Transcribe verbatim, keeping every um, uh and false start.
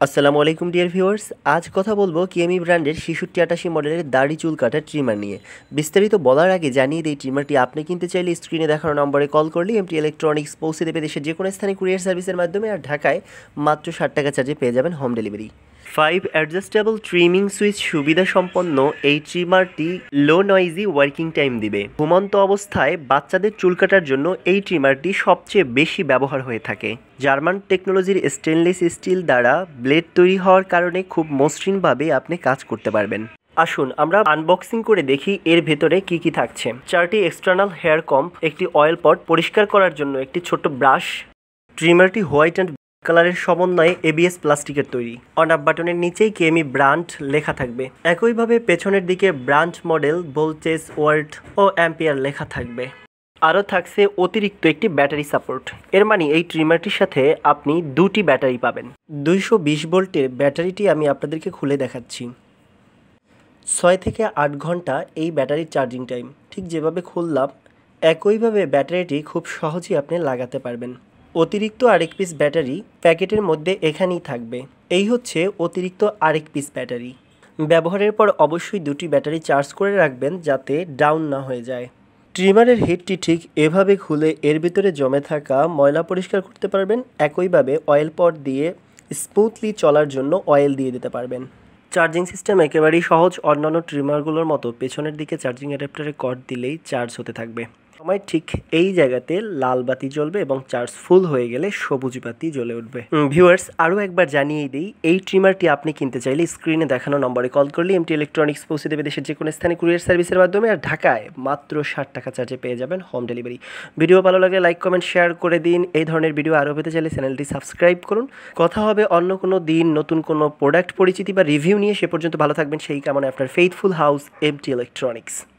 আসসালামু আলাইকুম dear viewers, আজ কথা বলবো কেমি ব্র্যান্ডের ছিষট্টি আটাশি মডেলের দাড়ি চুল কাটার ট্রিমার নিয়ে। বিস্তারিত বলার আগে জানিয়ে দিই, ট্রিমারটি আপনি কিনতে চাইলে স্ক্রিনে দেখানো নম্বরে কল করলে এমটি ইলেকট্রনিক্স পৌঁছে দেবে দেশের যে কোনো স্থানে কুরিয়ার সার্ভিসের মাধ্যমে, আর ঢাকায় মাত্র ষাট টাকা চার্জে পেয়ে যাবেন home delivery. Five adjustable trimming switch সুবিধা সম্পন্ন এই ট্রিমারটি লো নয়েজি ওয়ার্কিং টাইম দিবে। ঘুমন্ত অবস্থায় বাচ্চাদের চুল কাটার জন্য এই ট্রিমারটি সবচেয়ে বেশি ব্যবহার হয়ে থাকে। জার্মান টেকনোলজির স্টেনলেস স্টিল দ্বারা ব্লেড তৈরি হওয়ার কারণে খুব মসৃণভাবে আপনি কাজ করতে পারবেন। আসুন আমরা আনবক্সিং করে দেখি এর ভেতরে কি কি থাকছে। চারটি এক্সটার্নাল হেয়ার কম্প, একটি অয়েল পট, পরিষ্কার করার জন্য একটি ছোট ব্রাশ। ট্রিমারটি হোয়াইট অ্যান্ড কালারের সমন্বয়ে এবিএস প্লাস্টিকের তৈরি। অন আপ বাটনের নিচেই কেমি ব্র্যান্ড লেখা থাকবে। একইভাবে পেছনের দিকে ব্র্যান্ড, মডেল, ভোল্টেজ, ওয়াট ও অ্যাম্পিয়ার লেখা থাকবে। আরও থাকছে অতিরিক্ত একটি ব্যাটারি সাপোর্ট। এর মানে এই ট্রিমারটির সাথে আপনি দুটি ব্যাটারি পাবেন। দুইশো বিশ ভোল্টের ব্যাটারিটি আমি আপনাদেরকে খুলে দেখাচ্ছি। ছয় থেকে আট ঘন্টা এই ব্যাটারির চার্জিং টাইম। ঠিক যেভাবে খুললাম একইভাবে ব্যাটারিটি খুব সহজেই আপনি লাগাতে পারবেন। অতিরিক্ত আরেক পিস ব্যাটারি প্যাকেটের মধ্যে এখানেই থাকবে। এই হচ্ছে অতিরিক্ত আরেক পিস ব্যাটারি। ব্যবহারের পর অবশ্যই দুটি ব্যাটারি চার্জ করে রাখবেন যাতে ডাউন না হয়ে যায়। ট্রিমারের হেডটি ঠিক এভাবে খুলে এর ভিতরে জমে থাকা ময়লা পরিষ্কার করতে পারবেন। একইভাবে অয়েল পট দিয়ে স্মুথলি চলার জন্য অয়েল দিয়ে দিতে পারবেন। চার্জিং সিস্টেম একেবারেই সহজ। অন্যান্য ট্রিমারগুলোর মতো পেছনের দিকে চার্জিং অ্যাডাপ্টারে কর্ড দিলেই চার্জ হতে থাকবে। সময় ঠিক এই জায়গাতে লাল বাতি জ্বলবে এবং চার্জ ফুল হয়ে গেলে সবুজ বাতি জ্বলে উঠবে। ভিউয়ার্স, আরও একবার জানিয়ে দিই, এই ট্রিমারটি আপনি কিনতে চাইলে স্ক্রিনে দেখানো নম্বরে কল করলে এমটি ইলেকট্রনিক্স পৌঁছে দেবে দেশের যে কোনো স্থানে কুরিয়ার সার্ভিসের মাধ্যমে, আর ঢাকায় মাত্র ষাট টাকা চার্জে পেয়ে যাবেন হোম ডেলিভারি। ভিডিও ভালো লাগলে লাইক, কমেন্ট, শেয়ার করে দিন। এই ধরনের ভিডিও আরও পেতে চাইলে চ্যানেলটি সাবস্ক্রাইব করুন। কথা হবে অন্য কোনো দিন নতুন কোনো প্রোডাক্ট পরিচিতি বা রিভিউ নিয়ে। সে পর্যন্ত ভালো থাকবেন সেই কামনায় আপনার ফেইথফুল হাউস এমটি ইলেকট্রনিক্স।